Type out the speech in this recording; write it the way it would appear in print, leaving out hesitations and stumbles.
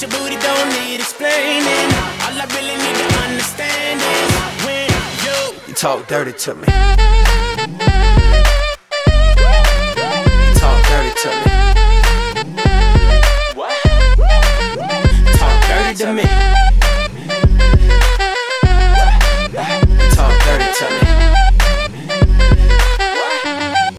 your booty don't need explaining. All I really need to understand is when you talk dirty to me. You talk dirty to me. What? Talk dirty to me.